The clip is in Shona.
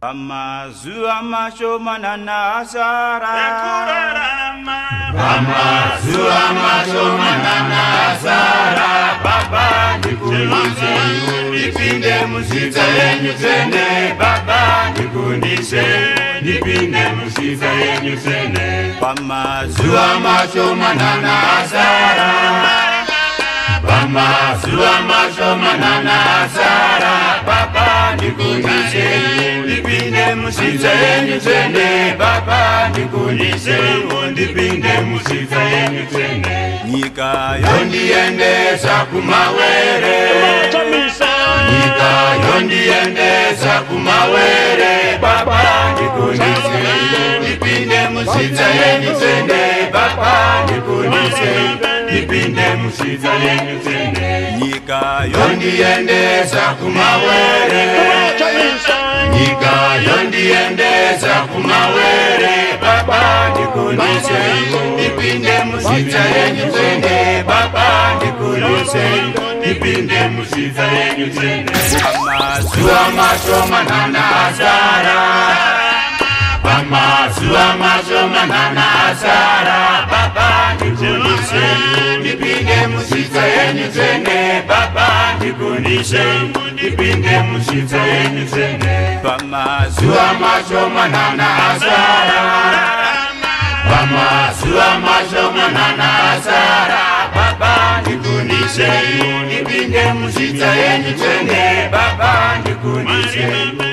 Amazuwa mashomanana asara. Amazuwa mashomanana asara. Baba nikunise nipinde musitsa yenyu tsene. Baba nikunise nipinde musitsa yenyu tsene. Amazuwa mashomanana asara. Amazuwa mashomanana asara. Baba nikunise nipinde musitsa yenyu tsene. Baba nikunise nipinde musitsa yenyu tsene. Nyika yondiendesa kumawere. Nyika yondiendesa kumawere. Baba nikunise nipinde musitsa yenyu tsene. Baba nikunise nipinde musitsa yenyu tsene. Nyika yondiendesa kumawere. Nyika yondiendesa kumawere. Baba nikunise nipinde musitsa yenyu tsene. Baba nikunise nipinde musitsa yenyu tsene. Amazuwa mashomanana asara. Amazuwa mashomanana asara. Baba nikunise nipinde musitsa yenyu tsene. Baba nikunise nipinde musitsa yenyu tsene. Amazuwa mashomanana asara. Amazuwa mashomanana asara. Baba nikunise nipinde musitsa yenyu tsene. Baba nikunise